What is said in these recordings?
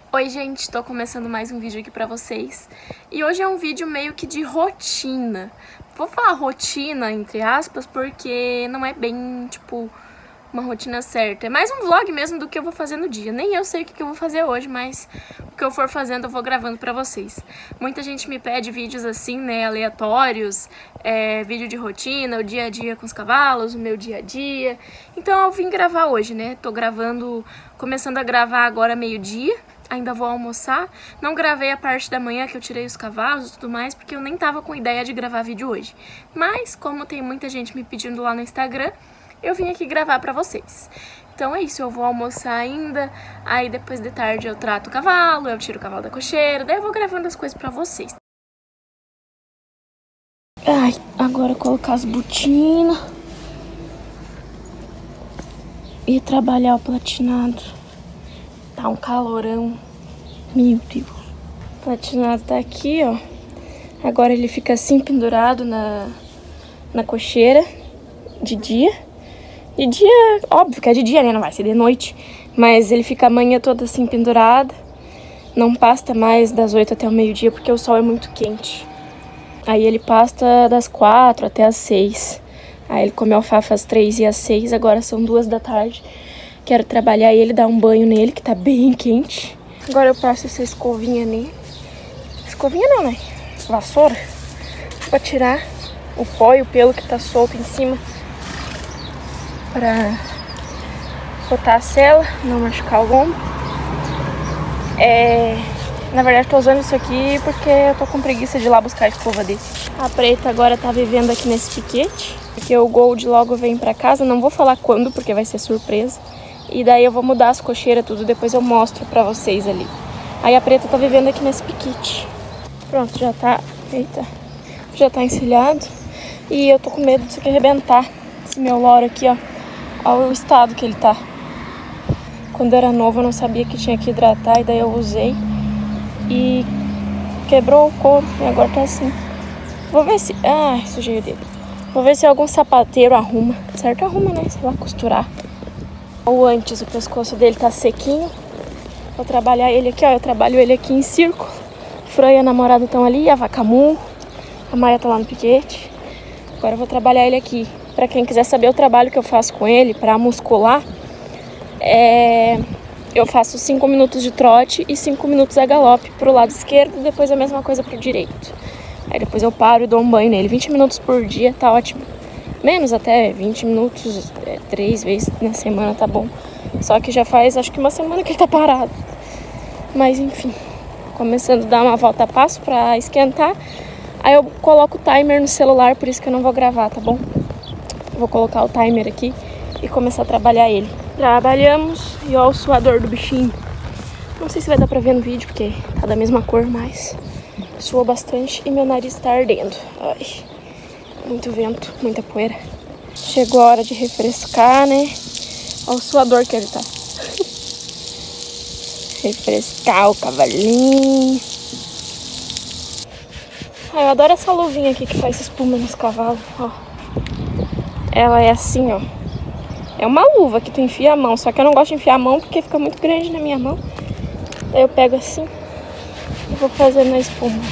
Oi gente, tô começando mais um vídeo aqui pra vocês. E hoje é um vídeo meio que de rotina. Vou falar rotina, entre aspas, porque não é bem, tipo, uma rotina certa. É mais um vlog mesmo do que eu vou fazer no dia. Nem eu sei o que eu vou fazer hoje, mas o que eu for fazendo eu vou gravando pra vocês. Muita gente me pede vídeos assim, né, aleatórios, vídeo de rotina, o dia a dia com os cavalos, o meu dia a dia. Então eu vim gravar hoje, né, tô gravando, começando a gravar agora meio-dia. Ainda vou almoçar. Não gravei a parte da manhã que eu tirei os cavalos e tudo mais, porque eu nem tava com ideia de gravar vídeo hoje. Mas, como tem muita gente me pedindo lá no Instagram, eu vim aqui gravar pra vocês. Então é isso, eu vou almoçar ainda, aí depois de tarde eu trato o cavalo, eu tiro o cavalo da cocheira, daí eu vou gravando as coisas pra vocês. Ai, agora colocar as botinas e trabalhar o platinado. Tá um calorão. Meu Deus. O platinado tá aqui, ó. Agora ele fica assim pendurado na cocheira de dia. De dia, óbvio que é de dia, né? Não vai ser de noite. Mas ele fica a manhã toda assim pendurado. Não pasta mais das 8 até o meio-dia porque o sol é muito quente. Aí ele pasta das 4 até as 6. Aí ele come alfafa às 3 e às 6. Agora são 2 da tarde. Quero trabalhar ele, dar um banho nele, que tá bem quente. Agora eu passo essa escovinha nele. Escovinha não, né? Vassoura. Pra tirar o pó e o pelo que tá solto em cima. Pra botar a sela, não machucar o lombo. Na verdade tô usando isso aqui porque eu tô com preguiça de ir lá buscar a escova dele. A Preta agora tá vivendo aqui nesse piquete. Porque o Gold logo vem pra casa. Não vou falar quando, porque vai ser surpresa. E daí eu vou mudar as cocheiras, tudo, depois eu mostro pra vocês ali. Aí a Preta tá vivendo aqui nesse piquete. Pronto, já tá... Eita. Já tá encilhado. E eu tô com medo disso aqui arrebentar. Esse meu loro aqui, ó. Olha o estado que ele tá. Quando era novo eu não sabia que tinha que hidratar, e daí eu usei. E quebrou o couro, e agora tá assim. Vou ver se... Ai, sujei o dedo. Vou ver se algum sapateiro arruma. Certo, arruma, né? Sei lá, costurar. Ou antes, o pescoço dele tá sequinho. Vou trabalhar ele aqui, ó. Eu trabalho ele aqui em círculo. Fran e a namorada estão ali, a Vacamu. A Maia tá lá no piquete. Agora eu vou trabalhar ele aqui. Pra quem quiser saber o trabalho que eu faço com ele, pra muscular, eu faço 5 minutos de trote e 5 minutos a galope pro lado esquerdo e depois a mesma coisa pro direito. Aí depois eu paro e dou um banho nele. 20 minutos por dia, tá ótimo. Menos até 20 minutos, 3 vezes na semana tá bom. Só que já faz, acho que uma semana que ele tá parado. Mas enfim, começando a dar uma volta a passo pra esquentar. Aí eu coloco o timer no celular, por isso que eu não vou gravar, tá bom? Vou colocar o timer aqui e começar a trabalhar ele. Trabalhamos e ó o suador do bichinho. Não sei se vai dar pra ver no vídeo, porque tá da mesma cor, mas suou bastante e meu nariz tá ardendo. Ai. Muito vento, muita poeira. Chegou a hora de refrescar, né? Olha o suador que ele tá. Refrescar o cavalinho. Eu adoro essa luvinha aqui que faz espuma nos cavalos, ó. Ela é assim, ó. É uma luva que tu enfia a mão, só que eu não gosto de enfiar a mão porque fica muito grande na minha mão. Daí eu pego assim e vou fazendo a espuma.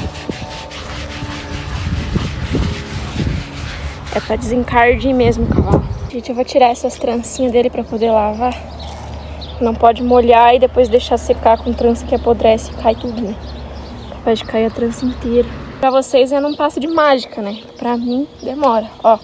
É pra desencardir mesmo o cavalo. Gente, eu vou tirar essas trancinhas dele pra poder lavar. Não pode molhar e depois deixar secar com trança que apodrece e cai tudo, né? Capaz de cair a trança inteira. Pra vocês é num passo de mágica, né? Pra mim demora, ó.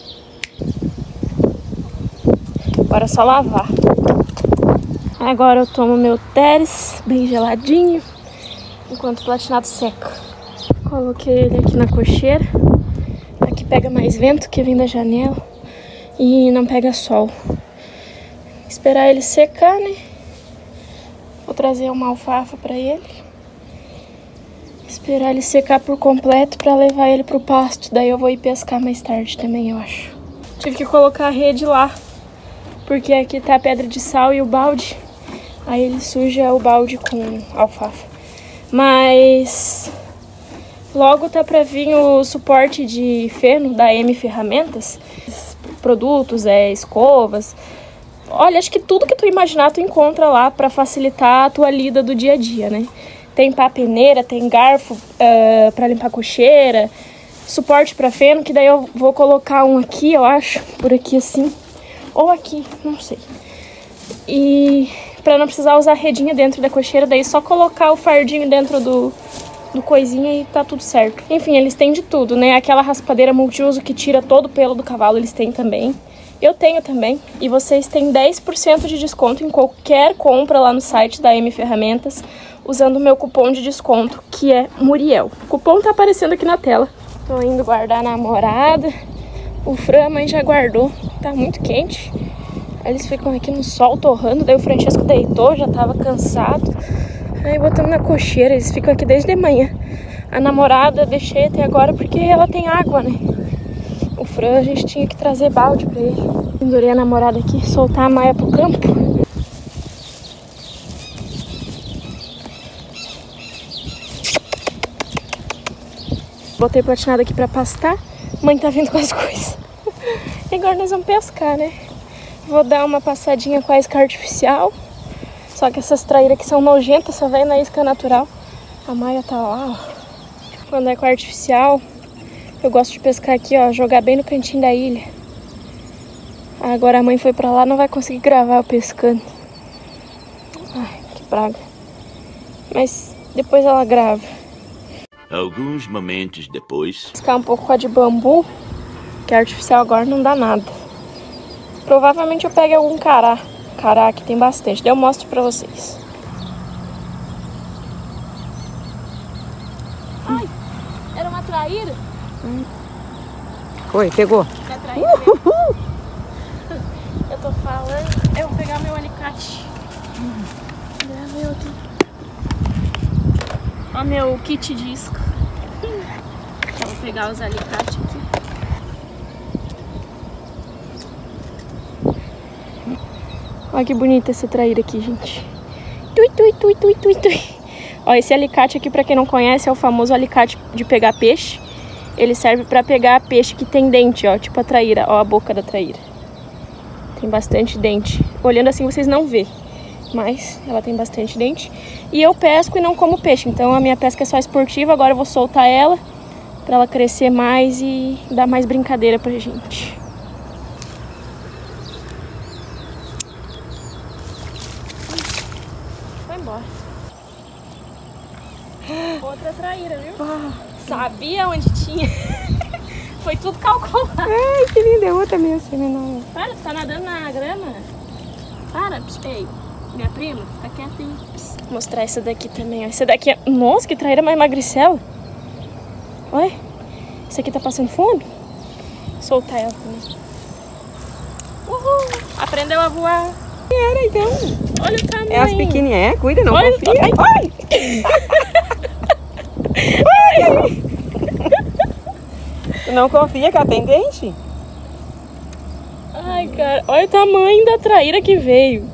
Agora é só lavar. Agora eu tomo meu Teres bem geladinho, enquanto o platinado seca. Coloquei ele aqui na cocheira. Aqui pega mais vento que vem da janela e não pega sol. Esperar ele secar, né? Vou trazer uma alfafa pra ele. Esperar ele secar por completo pra levar ele pro pasto. Daí eu vou ir pescar mais tarde também, eu acho. Tive que colocar a rede lá, porque aqui tá a pedra de sal e o balde. Aí ele suja o balde com alfafa. Mas logo tá pra vir o suporte de feno da M Ferramentas. Produtos, escovas, Olha, acho que tudo que tu imaginar tu encontra lá pra facilitar a tua lida do dia a dia, né? Tem pá peneira, tem garfo pra limpar cocheira, suporte pra feno, que daí eu vou colocar um aqui, eu acho, por aqui assim, ou aqui, não sei. E pra não precisar usar a redinha dentro da cocheira, daí só colocar o fardinho dentro do coisinha e tá tudo certo. Enfim, eles têm de tudo, né? Aquela raspadeira multiuso que tira todo o pelo do cavalo, eles têm também. Eu tenho também. E vocês têm 10% de desconto em qualquer compra lá no site da M Ferramentas, usando o meu cupom de desconto, que é Muriel. O cupom tá aparecendo aqui na tela. Tô indo guardar a namorada. O Fran, a mãe já guardou. Tá muito quente. Aí eles ficam aqui no sol torrando. Daí o Francesco deitou, já tava cansado. Aí botamos na cocheira. Eles ficam aqui desde de manhã. A namorada deixei até agora porque ela tem água, né? O Fran, a gente tinha que trazer balde pra ele. Pendurei a namorada aqui, soltar a Maia pro campo. Botei platinado aqui pra pastar. Mãe tá vindo com as coisas. E agora nós vamos pescar, né? Vou dar uma passadinha com a isca artificial. Só que essas traíras aqui são nojentas, só vem na isca natural. A Maia tá lá, ó. Quando é com a artificial, eu gosto de pescar aqui, ó, jogar bem no cantinho da ilha. Agora a mãe foi pra lá, não vai conseguir gravar eu pescando. Ai, que praga. Mas depois ela grava. Alguns momentos depois... Pescar um pouco com a de bambu, que a artificial agora não dá nada. Provavelmente eu pegue algum cará. Cará aqui tem bastante, daí eu mostro pra vocês. Ai, era uma traíra? Foi, pegou. É traíra mesmo. Eu tô falando, eu vou pegar meu alicate. Ó meu kit de isca. Eu vou pegar os alicates aqui. Olha que bonita essa traíra aqui, gente. Tui, tui, tui, tui, tui, tui. Ó, esse alicate aqui, pra quem não conhece, é o famoso alicate de pegar peixe. Ele serve pra pegar peixe que tem dente, ó, tipo a traíra, ó a boca da traíra. Tem bastante dente. Olhando assim vocês não vê, mas ela tem bastante dente. E eu pesco e não como peixe, então a minha pesca é só esportiva. Agora eu vou soltar ela pra ela crescer mais e dar mais brincadeira pra gente. Foi embora. Outra traíra, viu? Sabia onde tinha. Foi tudo calculado. Ai, que linda, é outra mesmo, assim, menor. Para, tu tá nadando na grama. Para, ei, minha prima, fica quieta aí. Vou mostrar essa daqui também, ó. Essa daqui é... Nossa, que traíra mais magricela. Olha, essa aqui tá passando fome. Vou soltar ela também. Uhul, aprendeu a voar. Era, então. Olha o tamanho. É as pequenininhas, cuida, não Olha, confia. ai. Ai. Tu não confia que ela tem dente? Ai, cara, olha o tamanho da traíra que veio.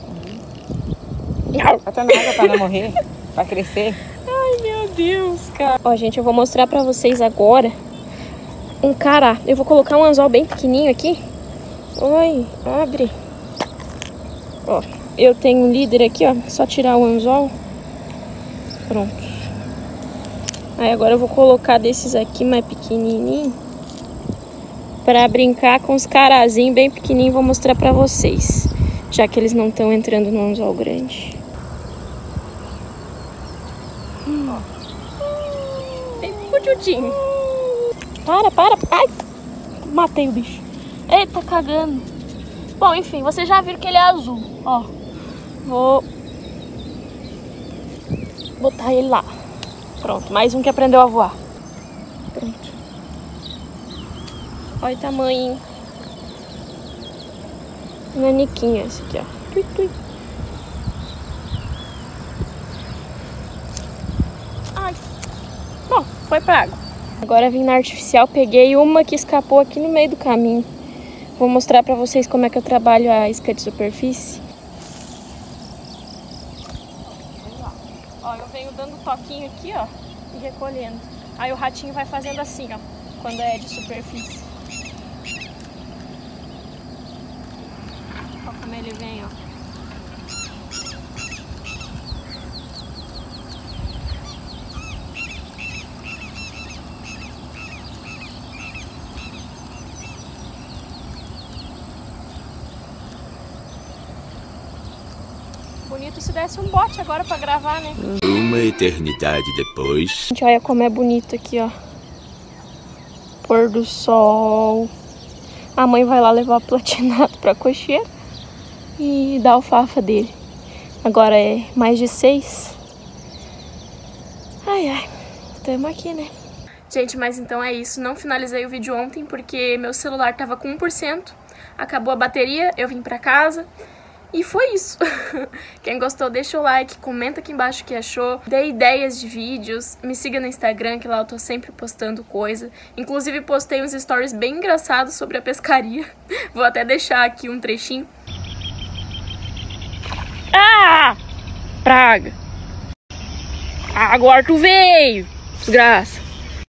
Ela tá na água pra não morrer, pra crescer. Ai, meu Deus, cara. Ó, gente, eu vou mostrar pra vocês agora um cará. Eu vou colocar um anzol bem pequenininho aqui. Oi, abre. Ó, eu tenho um líder aqui, ó. Só tirar o anzol. Pronto. Aí agora eu vou colocar desses aqui mais pequenininho pra brincar com os carazinhos bem pequenininhos. Vou mostrar pra vocês, já que eles não estão entrando no anzol grande. Bem puxudinho. Para. Ai, matei o bicho. Eita, cagando. Bom, enfim, vocês já viram que ele é azul. Ó, vou botar ele lá. Pronto, mais um que aprendeu a voar. Pronto. Olha o tamanho. Naniquinho esse aqui, ó. Tui, tui. Ai. Bom, foi pra água. Agora vim na artificial, peguei uma que escapou aqui no meio do caminho. Vou mostrar pra vocês como é que eu trabalho a isca de superfície. Ó, eu venho dando toquinho aqui, ó, e recolhendo. Aí o ratinho vai fazendo assim, ó, quando é de superfície. Ó como ele vem, ó. Bonito se desse um bote agora pra gravar, né? Uma eternidade depois. Gente, olha como é bonito aqui, ó. Pôr do sol. A mãe vai lá levar o platinado pra cocheira e dar a alfafa dele. Agora é mais de 6. Ai, ai. Tamo aqui, né? Gente, mas então é isso. Não finalizei o vídeo ontem porque meu celular tava com 1%. Acabou a bateria, eu vim pra casa. E foi isso. Quem gostou, deixa o like, comenta aqui embaixo o que achou, dê ideias de vídeos, me siga no Instagram, que lá eu tô sempre postando coisa. Inclusive postei uns stories bem engraçados sobre a pescaria. Vou até deixar aqui um trechinho. Ah! Praga! Agora tu veio! Desgraça!